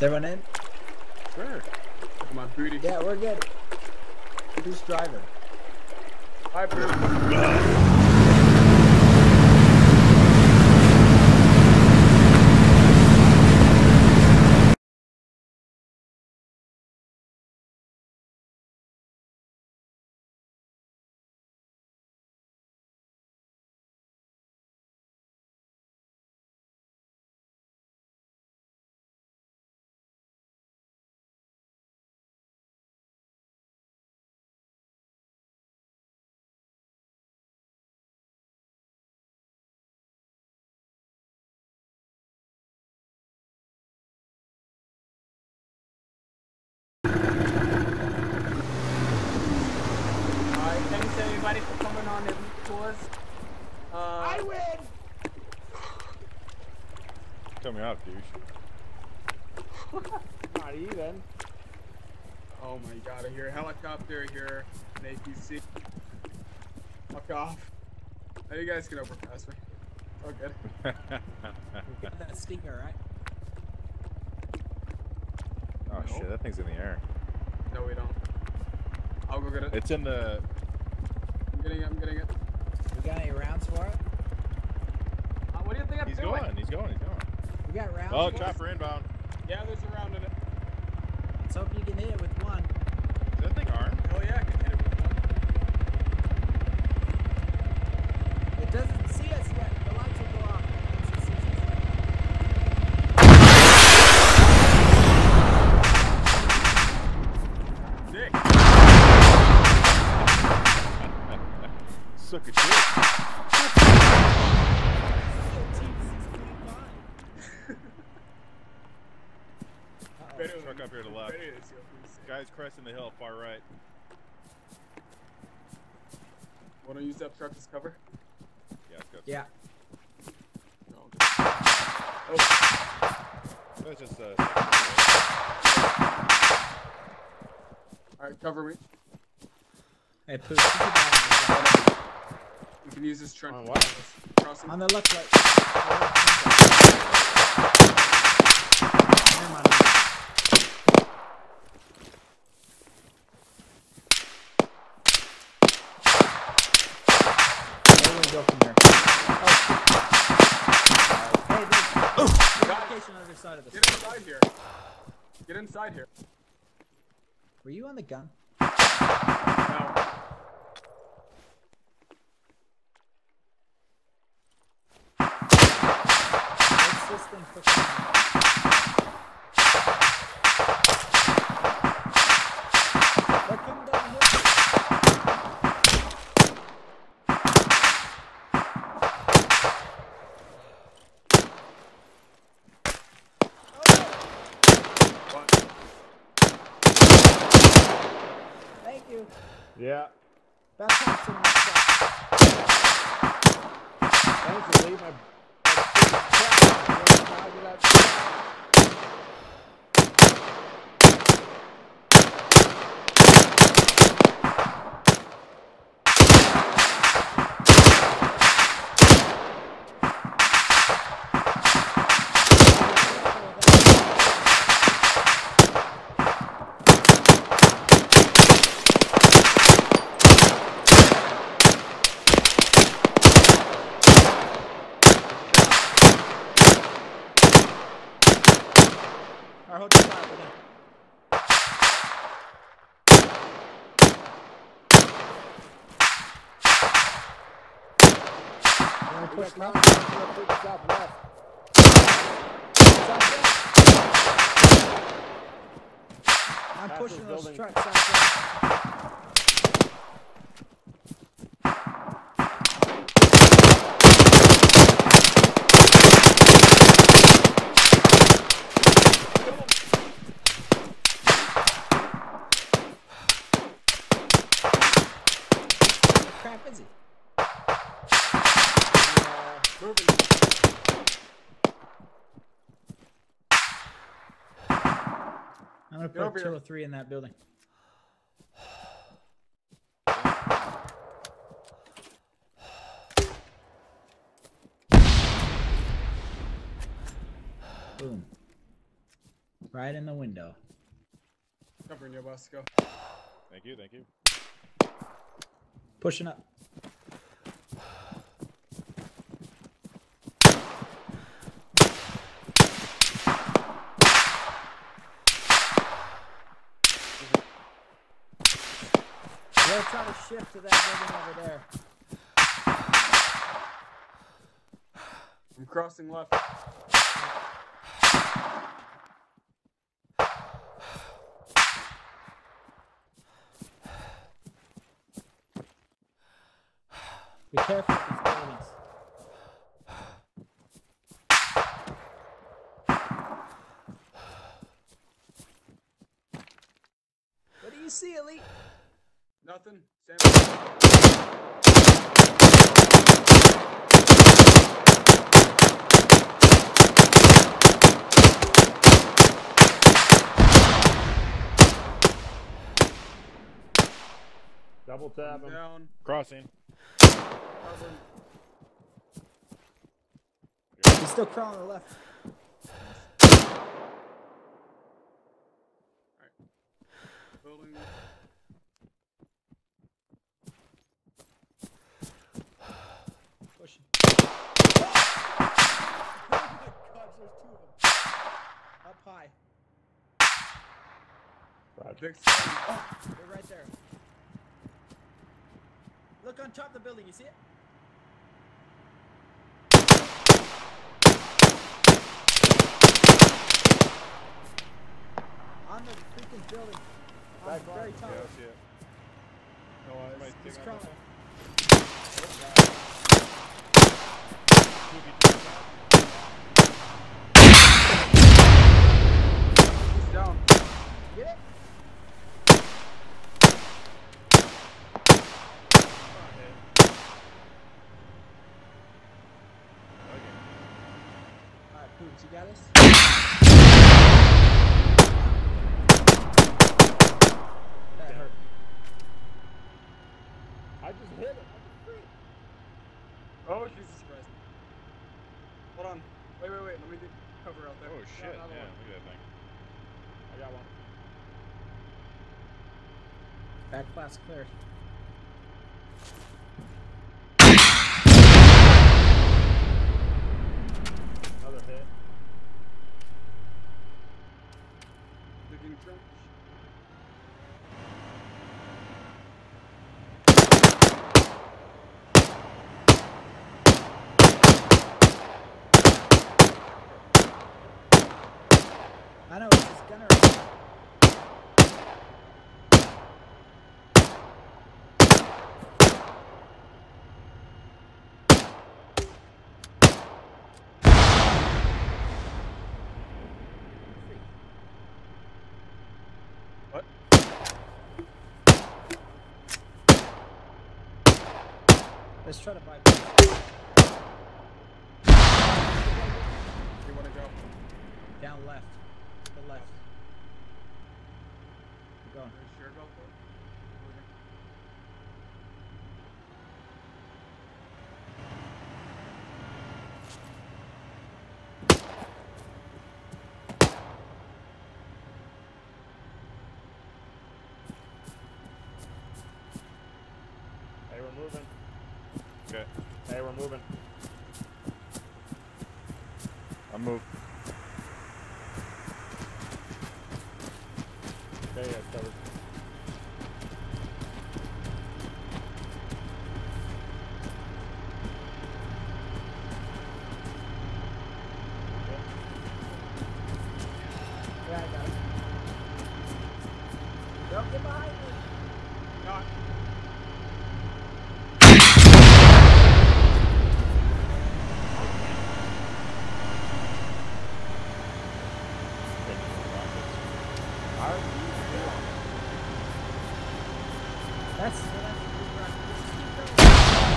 Is everyone in? Sure. Look at my booty. Yeah, we're good. Who's driving? Hi, Bruce. Thanks everybody for coming on the tours. I win! Tell me off, douche. Not even. Oh my god, I hear a helicopter, I hear an APC. Fuck off. Now you guys can overpass me. Oh good. Get that stinger, right? Oh No. shit, that thing's in the air. No we don't. I'll go get it. It's in the... I'm getting it. We got any rounds for it? What do you think I'm doing? He's going. We got rounds Oh, for it? chopper inbound. Yeah, there's a round in it. Let's hope you can hit it with one. Is that thing armed? Oh yeah, I can hit it with one. It doesn't see us yet. The lights will go off. Once it sees us. Dick. Suck a shit. Truck up here to the left. Guys cresting the hill, far right. Want to use that truck as cover? Yeah, let's go. Yeah. No. Oh. That's just Alright, cover me. Hey, Pooh, keep your back We can use this trunk. On what? Crossing. on the left light. Never mind. Where do we go from here? Oh. Hey, there's location on the other side of this. Get inside here. Get inside here. Were you on the gun? No. What's this thing pushing? They're coming down here. What? Thank you. Yeah. That's awesome. Thanks for leaving my Our hotel fire, we're done. You want to push left? southwest. Southwest. I'm pushing those trucks southwest. Crap is he? Moving. I'm gonna Get over put here. 203 in that building. Boom. Right in the window. Covering you, boss. Go. Thank you, thank you. Pushing up. We're trying to shift to that building over there. I'm crossing left. Be careful with these buildings. What do you see, Elite? Nothing. Stand Double tap him. down. Crossing. Covering. He's still crawling to the left. Building. Pushing. Oh my gosh, there's two of them. Up high. Big stone. Oh, they're right there. Look on top of the building, you see it? On the freaking building. On the very top. Yeah, I see it. No eyes. Somebody's He's taking crawling. out He's down. Get it? Alright, Poops, you got us? That hurt. I just hit him. Oh, Jesus Christ. Hold on. Wait. Let me do cover out there. Oh shit, Another yeah, one. look at that thing. I got one. Back class cleared. Another hit. Digging trench. I know, it's this gunner. What? Let's try to bypass. You wanna go? Down left. To the left. Keep going. Sure, go for it. Moving. Hey, we're moving. Okay. Hey, we're moving. I'm moved. Okay, yeah, it's covered. Yeah, I got it. Don't get behind me. Not. That's the good rock. Just keep going.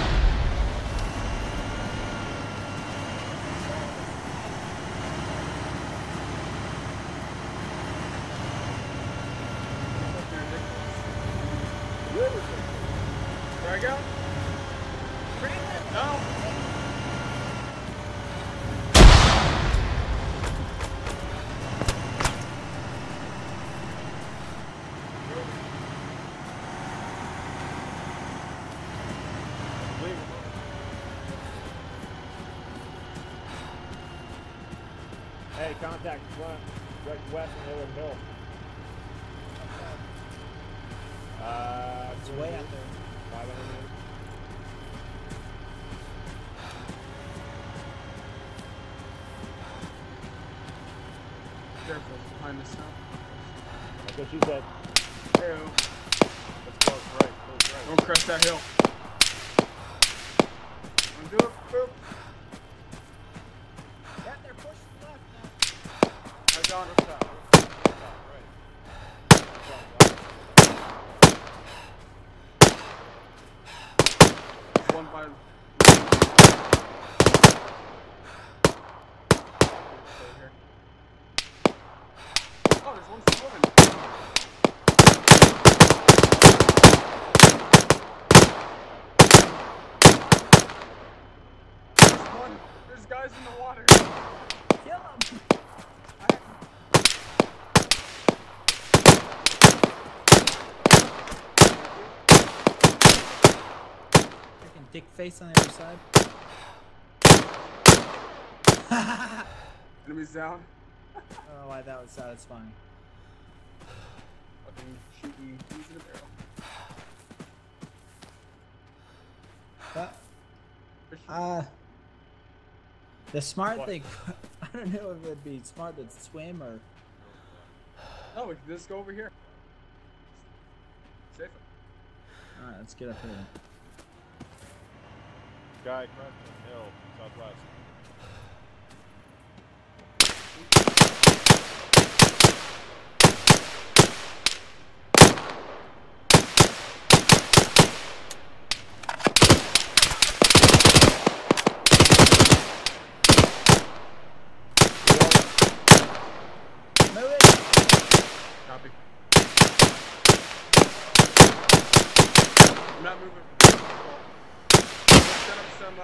Drag out? No. Hey, contact front, west and Hill and Hill. It's way out there. 500 meters. Careful, behind us now. That's what she said. Ew. That's close right. Don't crest that hill. Don't do it. Boop. Yeah, they're pushing left now. I got it. Stop, right. One by. Stay here. Oh, there's one swimming. There's guys in the water. Kill them. Freaking dick face on the other side. Enemies down. I don't know why that was satisfying. Fucking shooting, using a barrel. But, the smart thing, I don't know if it'd be smart to swim or. No, we can just go over here. Safer. Alright, let's get up here. Guy, Creston Hill, southwest. Move it! Copy. I'm not moving. Let's set up some,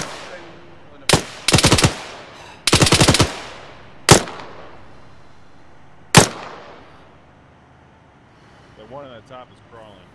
The one on the top is crawling.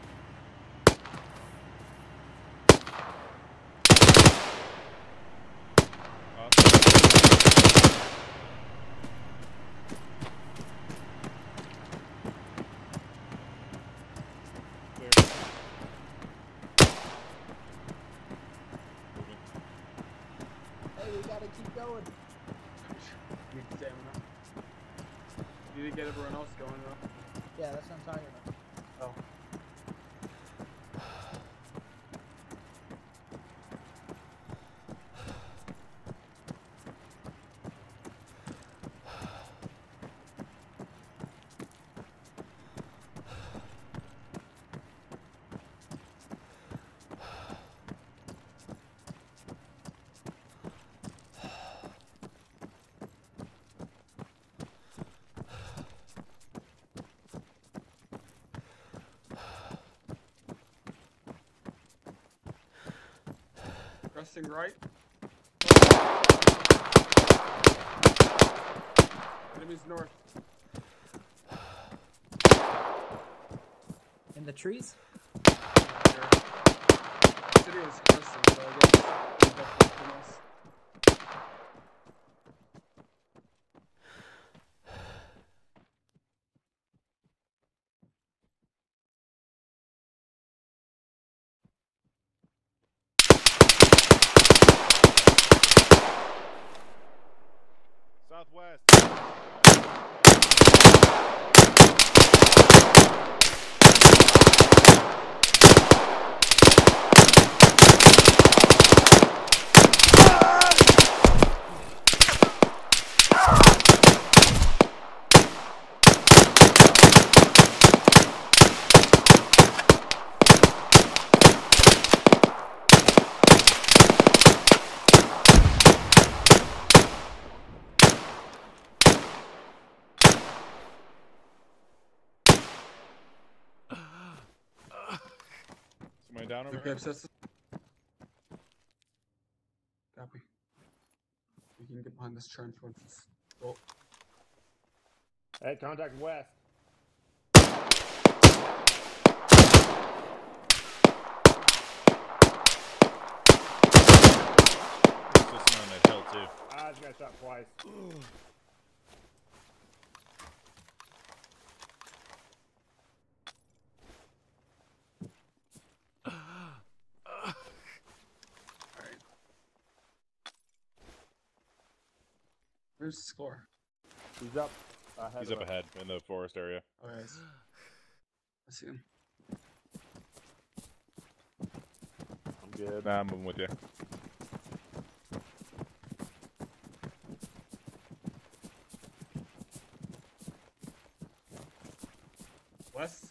Hey, we gotta keep going. Need stamina. You need to get everyone else going though. Yeah, that's what I'm talking about. Oh. Resting right. Enemies north. In the trees? City is cresting, so I guess it's definitely from us. Southwest. Somebody down over Okay, here? Cepsis. Copy. We can get behind this trench once it's built. Hey, contact west. There's this one on that hill too. Guys got shot twice. Alright. Where's the score? He's up ahead. He's up ahead in the forest area. Okay. I see him. I'm good. Nah, I'm moving with you. West.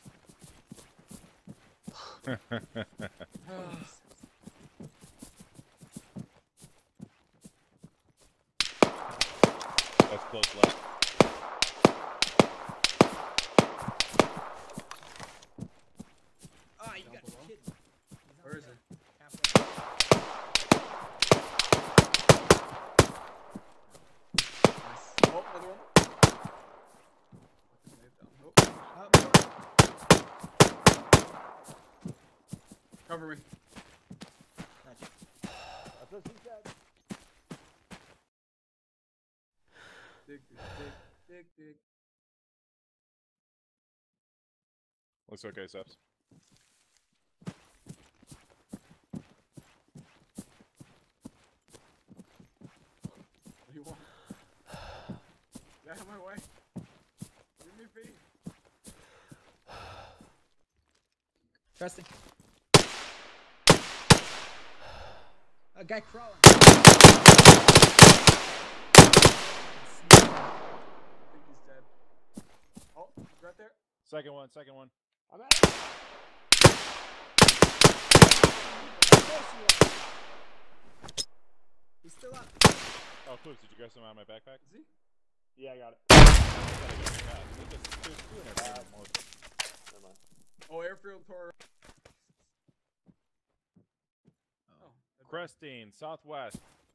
That's close left. Ah, you Down got below? shit. Where is it? Halfway. Nice. Oh, another one. Fucking laid down. Nope. More. Cover me. Gotcha. That's what she said. Dig. Looks okay, Cepsis. What do you want? Get out of my way. Give me feet. Trusting. A guy crawling. I think he's dead. Oh, he's right there. Second one. I'm at it. He's still up. Oh, Poops, did you grab some out of my backpack? Is he? Yeah, I got it. There's two in there. Never mind. Oh, airfield tour. Oh. Cresting, southwest.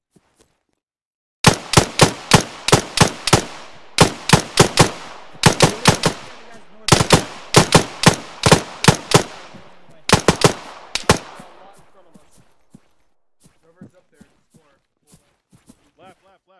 Whoever's up there, explore. Left.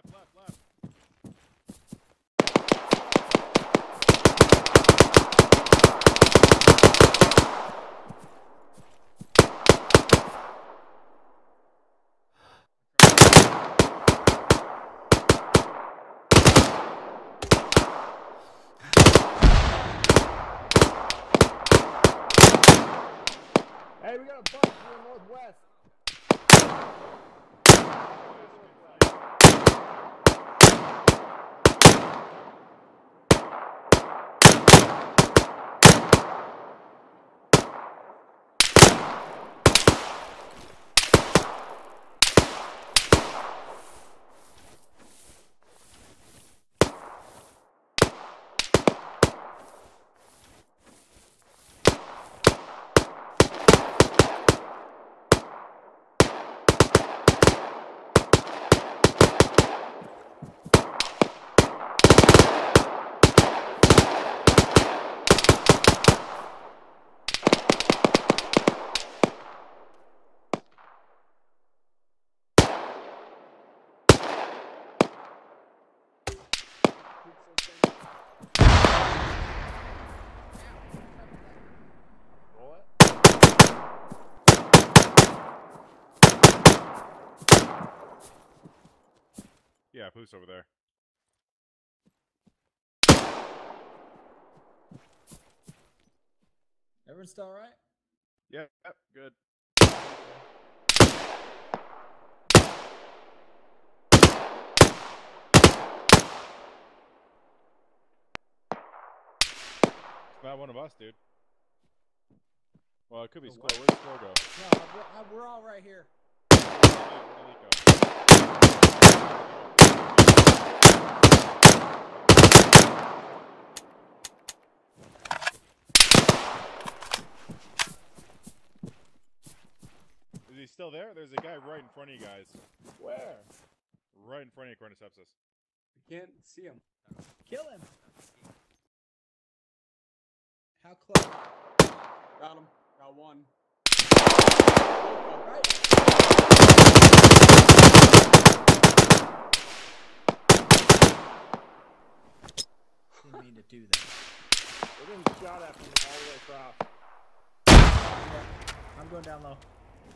Hey, we got a bunch in the northwest. Roll it. Yeah, Poops over there. Everyone's still alright? Yep, good. It's not one of us, dude. Well, it could be Score. Where'd Score go? No, we're all right here. Where'd Elite go? Is he still there? There's a guy right in front of you guys. Where? Right in front of you, according to Cepsis. I can't see him. Kill him. How close? Got him. Got one. Right. mean to do that. We're getting shot at from all the way across. I'm going down low.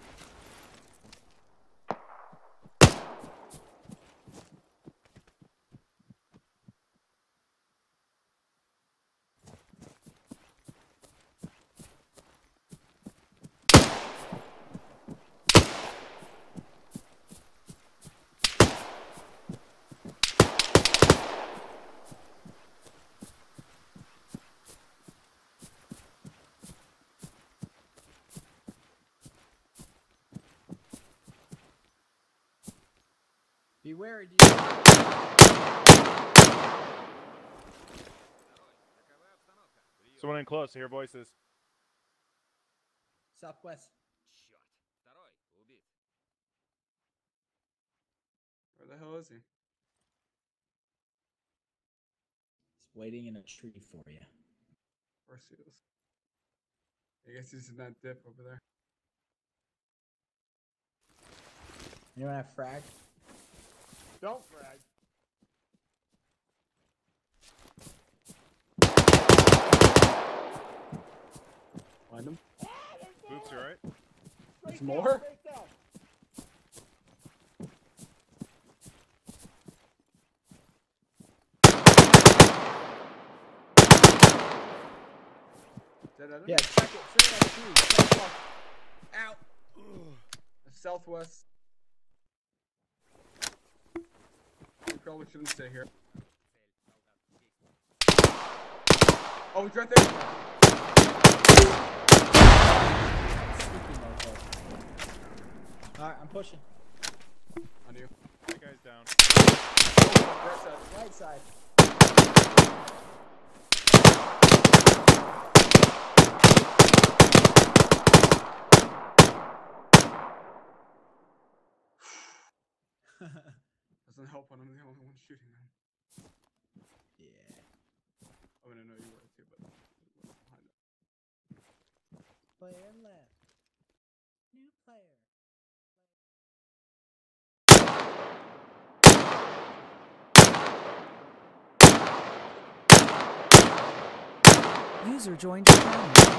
Be wary, dude. Someone in close. I hear voices. Southwest. Where the hell is he? He's waiting in a tree for you. Of course he is. I guess he's in that dip over there. Anyone have frag? Don't frag. Find him. Boots, you alright? There's more? Yeah, check it. Check that tree. Southwest. Ow. Southwest. You probably shouldn't stay here. Oh, he's right there. Alright, I'm pushing. On you. That guy's down. Oh, Right side. Doesn't help when I'm the only one shooting them. Yeah. I mean, I know you were too, but behind it. Player left. New player. User joined your channel.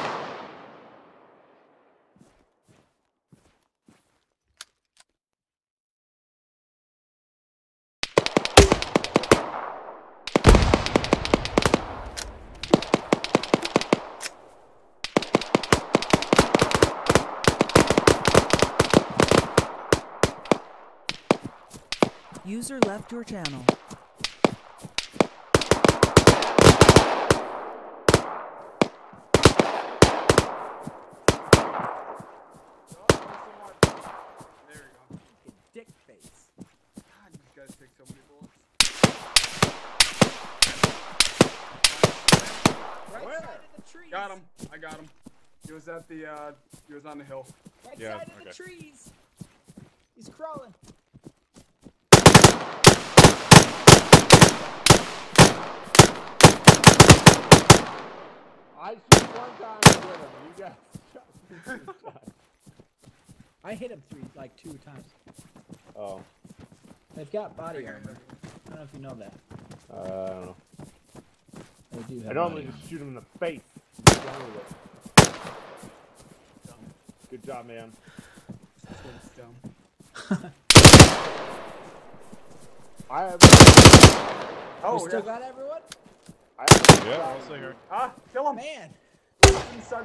User left your channel. There we go. Dick face. God, these guys take so many bullets. Right Where? side of the trees. Got him. I got him. He was at the, he was on the hill. Right Yeah, side of the okay. trees. He's crawling. I shoot one time and get him. You guys shot me 2 times. I hit him two times. Oh. They've got body armor. I don't know if you know that. I don't know. They do have I normally body just shoot him in the face. Get done with it. Good job, man. It's dumb. I have. Oh, You still got everyone? I have Yeah, I'll stay here. Ah, kill him. Man. Inside.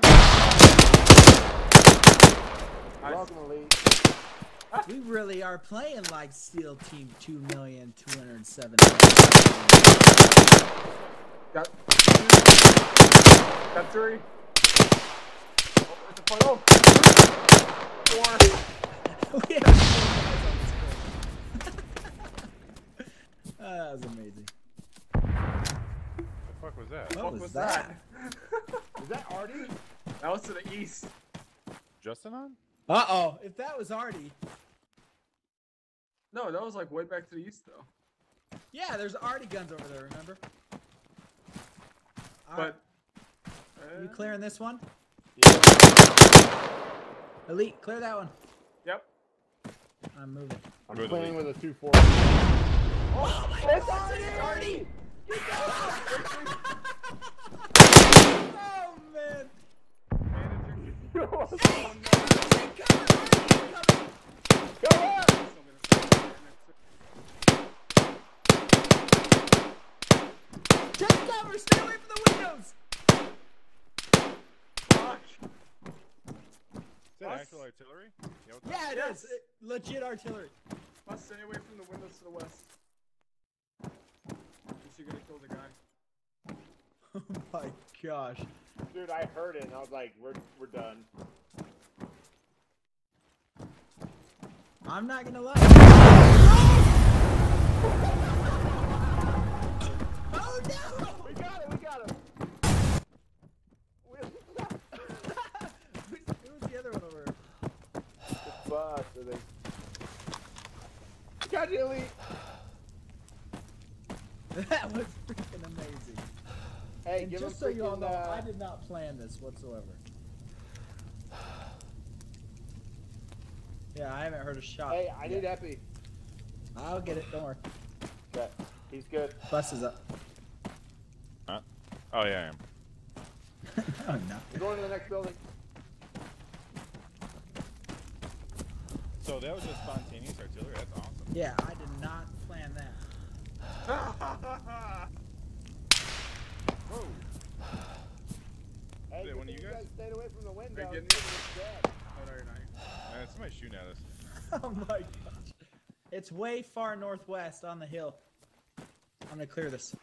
welcome, Elite. We really are playing like Steel Team 2,207,000. Got 3. Oh, it's a fun. Oh, 4. We have 4 guys on this board. That was amazing. The fuck was that? What was was that? Is that Artie? That was to the east. Justin on? Uh-oh. If that was Artie. No, that was like way back to the east, though. Yeah, there's Artie guns over there, remember? But You clearing this one? Yeah. Elite, clear that one. Yep. I'm moving. I'm Good playing Elite. with a 2-4. Oh my It's God, Artie! Artie! Go with Yeah, it Yes. is. Legit artillery. Must stay away from the windows to the west. You're gonna kill the guy. Oh my gosh. Dude, I heard it and I was like, we're done. I'm not gonna lie. Oh no! We got him, we got him. Who's the other one over? The bus, I think. We got the elite. That was freaking amazing. Hey, And give just him so you all freaking, know, I did not plan this whatsoever. Yeah, I haven't heard a shot. Hey, I need yet. Epi. I'll get it, don't worry. Okay, he's good. Bus is up. Huh? Oh yeah, I am. Oh no. We're going to the next building. So that was just spontaneous artillery. That's awesome. Yeah, I did not plan that. Whoa. Hey, Is it one of you guys? stayed away from the window. Are you You're getting me? dead. Oh, no, you're not. Somebody's shooting at us. Oh my gosh. It's way far northwest on the hill. I'm gonna clear this.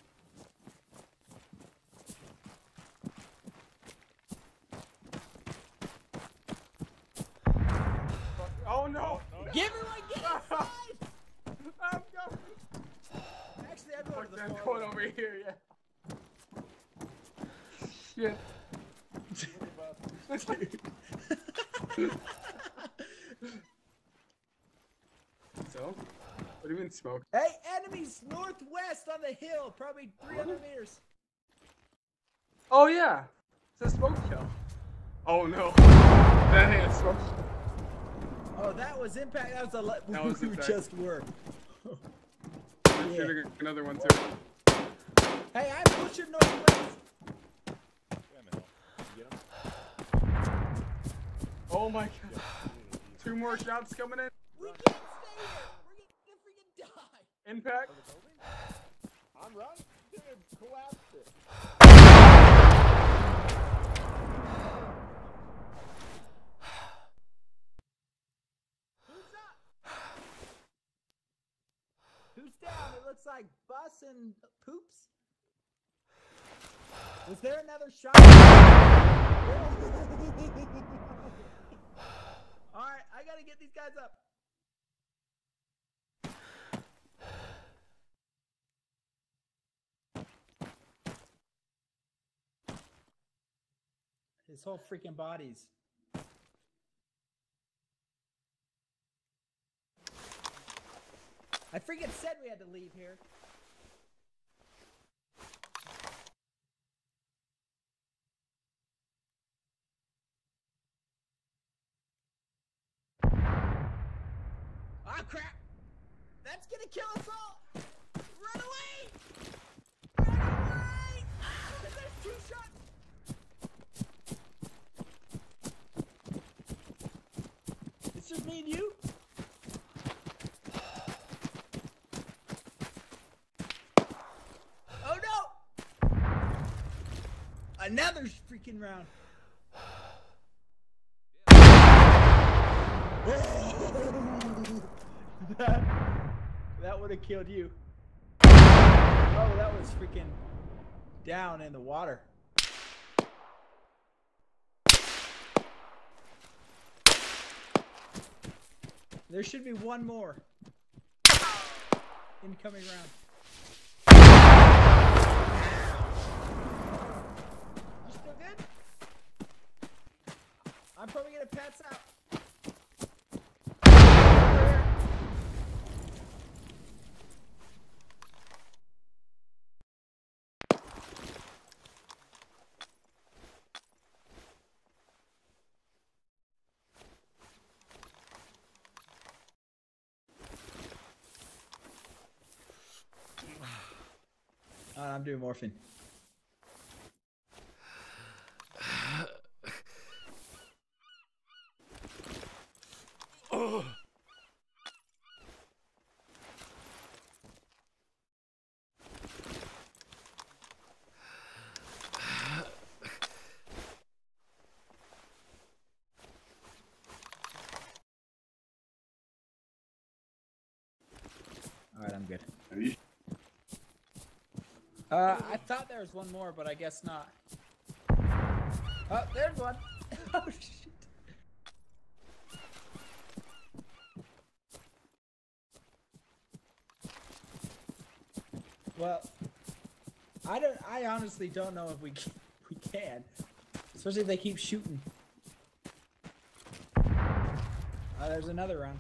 Oh no! Give everyone get inside! I'm going. Actually, I'm going to the I'm far going one. over here, yeah. Shit. So? What do you mean smoke? Hey, enemies northwest on the hill, probably 300 meters. Oh yeah! It's a smoke kill. Oh no. That ain't a smoke kill. Oh, that was impact. That was a That was we impact. just were. I'm shooting another one too. Hey, I'm pushing northwest. Yeah, man. Get him? Oh my god. 2 more shots coming in. We can't stay here. We're gonna freaking die. Impact. I'm running. Dude, collapsed it. Who's up? Who's down? It looks like Bus and Poops. Was there another shot? Alright, I gotta get these guys up. His whole freaking body's. I freaking said we had to leave here. Ah, crap! That's gonna kill us all! Run away! Run away! Ah, there's 2 shots! It's just me and you? Oh no! Another freaking round. That would have killed you. Oh, that was freaking down in the water. There should be one more. Incoming round. You still good? I'm probably gonna pass out. I'm doing morphine. I thought there was one more, but I guess not. Oh, there's one. Oh, shit. Well, I honestly don't know if we can. Especially if they keep shooting. There's another round.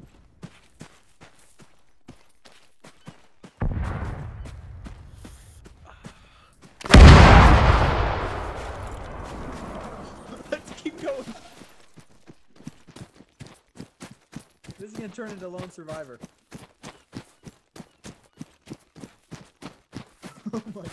Let's keep going. This is gonna turn into Lone Survivor. Oh my gosh.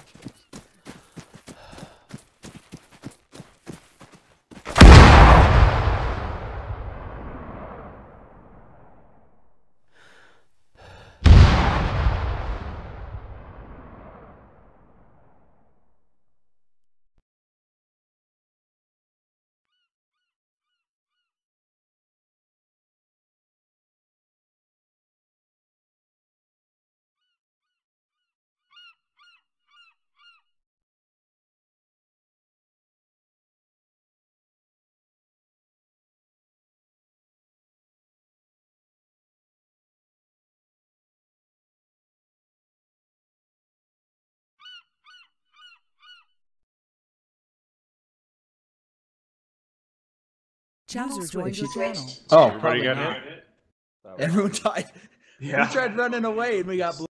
User joined your channel. Oh, Everybody got hit? Everyone died. Yeah. We tried running away and we got blown.